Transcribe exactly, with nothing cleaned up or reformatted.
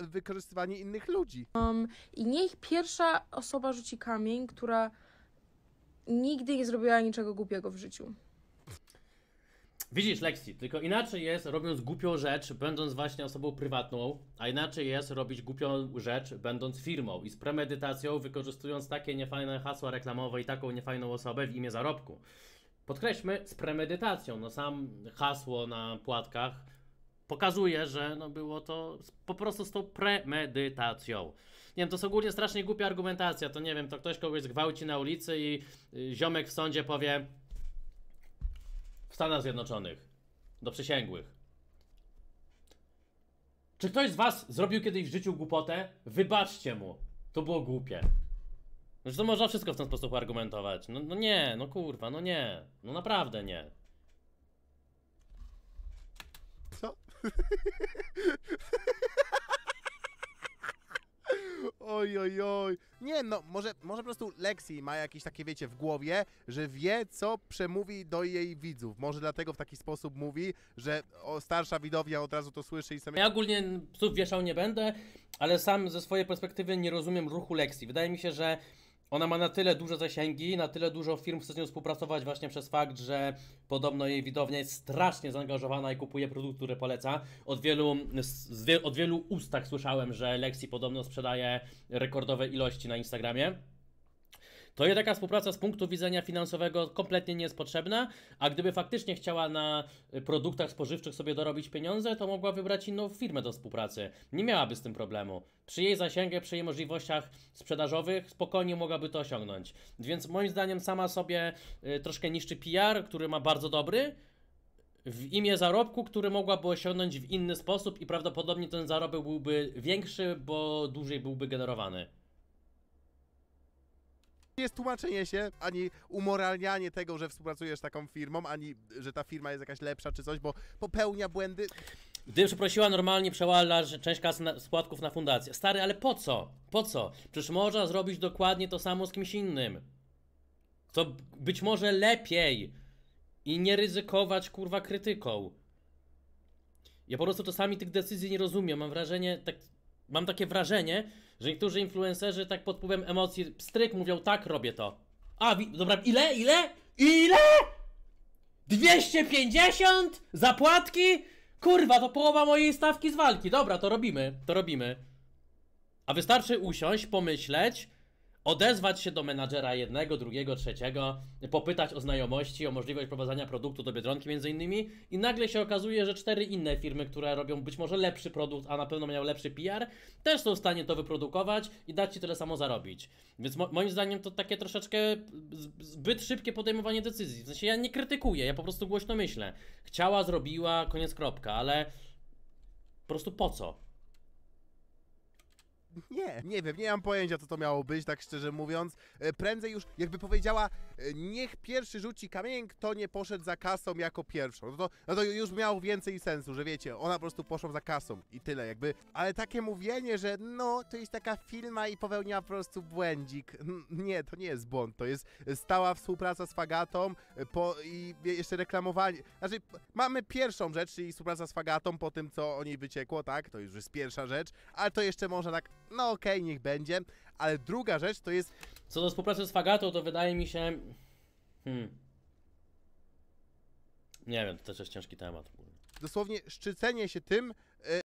wykorzystywanie innych ludzi. Um, I niech pierwsza osoba rzuci kamień, która nigdy nie zrobiła niczego głupiego w życiu. Widzisz, Lexi, tylko inaczej jest robiąc głupią rzecz, będąc właśnie osobą prywatną, a inaczej jest robić głupią rzecz, będąc firmą i z premedytacją, wykorzystując takie niefajne hasła reklamowe i taką niefajną osobę w imię zarobku. Podkreślmy, z premedytacją. No sam hasło na płatkach pokazuje, że no było to po prostu z tą premedytacją. Nie wiem, to jest ogólnie strasznie głupia argumentacja, to nie wiem, to ktoś kogoś zgwałci na ulicy i y, ziomek w sądzie powie w Stanach Zjednoczonych do przysięgłych: czy ktoś z was zrobił kiedyś w życiu głupotę? Wybaczcie mu, to było głupie. No, że to można wszystko w ten sposób argumentować. No, no nie, no kurwa, no nie. No naprawdę nie. Co? Oj, oj, oj. Nie, no, może, może po prostu Lexi ma jakieś takie, wiecie, w głowie, że wie, co przemówi do jej widzów. Może dlatego w taki sposób mówi, że o, starsza widownia od razu to słyszy i sobie... Ja ogólnie psów wieszał nie będę, ale sam ze swojej perspektywy nie rozumiem ruchu Lexi. Wydaje mi się, że ona ma na tyle duże zasięgi, na tyle dużo firm chce z nią współpracować właśnie przez fakt, że podobno jej widownia jest strasznie zaangażowana i kupuje produkt, który poleca. Od wielu, z, wie, od wielu ustach słyszałem, że Lexi podobno sprzedaje rekordowe ilości na Instagramie. To jest taka współpraca z punktu widzenia finansowego kompletnie nie jest potrzebna, a gdyby faktycznie chciała na produktach spożywczych sobie dorobić pieniądze, to mogła wybrać inną firmę do współpracy. Nie miałaby z tym problemu. Przy jej zasięgach, przy jej możliwościach sprzedażowych spokojnie mogłaby to osiągnąć. Więc moim zdaniem sama sobie y, troszkę niszczy P R, który ma bardzo dobry, w imię zarobku, który mogłaby osiągnąć w inny sposób i prawdopodobnie ten zarobek byłby większy, bo dłużej byłby generowany. Nie jest tłumaczenie się, ani umoralnianie tego, że współpracujesz z taką firmą, ani że ta firma jest jakaś lepsza czy coś, bo popełnia błędy. Gdyby przeprosiła normalnie, przełala część kasy na, składków na fundację. Stary, ale po co? Po co? Przecież można zrobić dokładnie to samo z kimś innym. To być może lepiej i nie ryzykować, kurwa, krytyką. Ja po prostu czasami tych decyzji nie rozumiem. Mam wrażenie, tak, mam takie wrażenie, że niektórzy influencerzy tak pod wpływem emocji stryk mówią: tak, robię to. A, dobra, ile? Ile? Ile? dwieście pięćdziesiąt? Zapłatki? Kurwa, to połowa mojej stawki z walki. Dobra, to robimy, to robimy. A wystarczy usiąść, pomyśleć, odezwać się do menadżera jednego, drugiego, trzeciego, popytać o znajomości, o możliwość prowadzenia produktu do Biedronki między innymi i nagle się okazuje, że cztery inne firmy, które robią być może lepszy produkt, a na pewno mają lepszy P R, też są w stanie to wyprodukować i dać ci tyle samo zarobić. Więc mo moim zdaniem to takie troszeczkę zbyt szybkie podejmowanie decyzji. W sensie ja nie krytykuję, ja po prostu głośno myślę. Chciała, zrobiła, koniec, kropka, ale po prostu po co? Nie, nie wiem, nie mam pojęcia, co to miało być, tak szczerze mówiąc. Prędzej już, jakby powiedziała, niech pierwszy rzuci kamień, kto nie poszedł za kasą jako pierwszą. No to, no to już miało więcej sensu, że wiecie, ona po prostu poszła za kasą i tyle jakby. Ale takie mówienie, że no, to jest taka firma i popełniła po prostu błędzik. Nie, to nie jest błąd, to jest stała współpraca z Fagatą po, i jeszcze reklamowanie. Znaczy, mamy pierwszą rzecz, czyli współpraca z Fagatą po tym, co o niej wyciekło, tak? To już jest pierwsza rzecz, ale to jeszcze można tak, no okej, okay, niech będzie, ale druga rzecz to jest... Co do współpracy z Fagatą, to wydaje mi się... Hmm. Nie wiem, to też jest ciężki temat. Dosłownie szczycenie się tym,